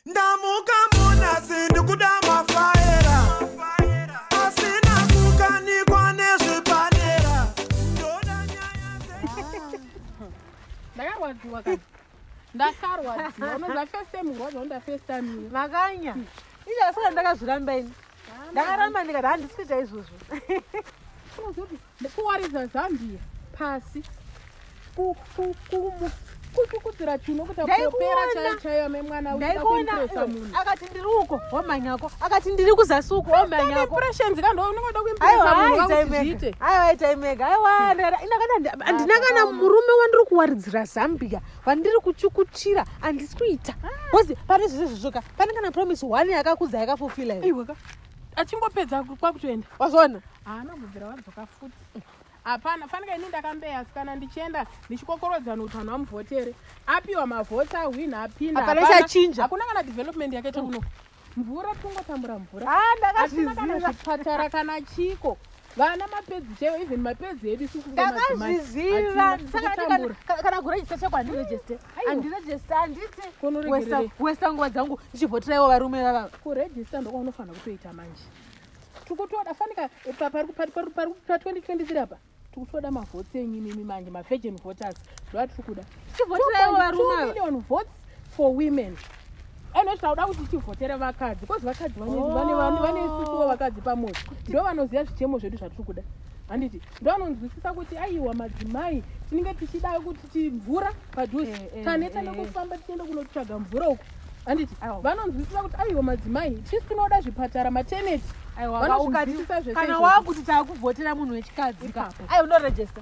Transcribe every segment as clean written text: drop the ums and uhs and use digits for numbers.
Ndamuka muna sindikuda mafaera. Asina kukanikwa nezvipanera. Ndoda nyaya ndakarwadziwa kani ndakarwadziwa unoza first time urwadza unda first time makanya ija saka ndakazviramba ini ndakaramba ndikati handisikuita izvozvo unozoti kuwaridza Zambia pasi kukukudzira Chiuno kuti apopera chaiyo memwana uitakuimpresa munhu akati ndiri uko wamhanyako akati ndiri kuzasi uko wamhanyako impressions kando unoda kuimpresa munhu wakuzviite aiwa itaimega aiwa handina kana murume wandiri kuwaridzira Zambia wandiri kuchukuchira handisi kuita kozi pane zvezvizvoka pane kana promise 1 yakakudza yakafulfila here iweka achingopedza kwakutoenda wazona anobvira wadzoka futi hapana fanika ini ndakambeya sikana ndichienda ndichikokorodzana utano hwamuvhotere apiwa mavhoti awina apinda hapana chachinja hakuna kana development yakaita kuno mvura tongotambura mvura ndakazviziva kana zvipatara kana chiko vana mapedzi chaiwo even mapedzi edu ndakazviziva kana kurejista chako handiregiste handiti westa nguva dzangu ndichivhoteraiwo varume vavava kurejista ndokaunofanira kutoita manje tikutoda fanika pa 2023 apa tikutoda mavhoti enyinimi manje mavirgin voters ndova tirikuda 2 million votes for women eno tinoda kuti tivhotere vakadzi kozi vakadzi vane isusuwo vakadzi pamoja ndo vanoziva zvichemo zvedu zvatirikuda handiti ndo vanonzwisisa kuti aiwa madzimai tinenge tichida kuti timvura padhuze taneta nekufamba tichienda kunotsvaga mvura uko handiti vanonzwisisa kuti aiwa madzimai tisi tinoda zvipatara mateneti kana wakuti taakuvhotera munhu wechikadzi aiwa unoregista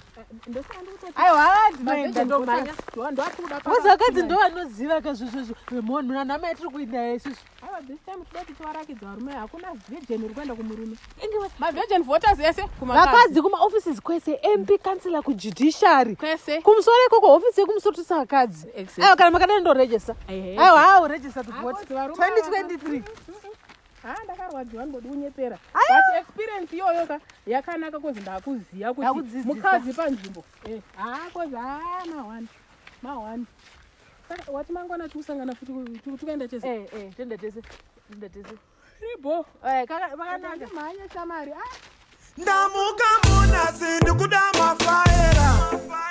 aiwa vakadzi ndo vanoziva kazvizvozvo vemunhu nanamai tiri kuinda isusu aiwa this time toda kuti tivarakidza varume hakuna virgin uri kuenda kumurume mavirgin voters ese vakadzi kumaoffices kwese mp kansela kujudiciary kwese kumusoro ikoko ofisi yekumusoro tisa vakadzi aiwa kana makadai ndoregista aiwa hauregista tuvhoti 2023 ndakarwadziwa ndingodi kunyepera but experience iyoyo yakanaka kozi ndakuziva kuti mukadzi panzvimbo kozi mahwani saka wati mangwana tikusangana futi tukaenda tese tenda tese ribo makanaka mhanya shamari ndamuka muna sindikuda mafaera.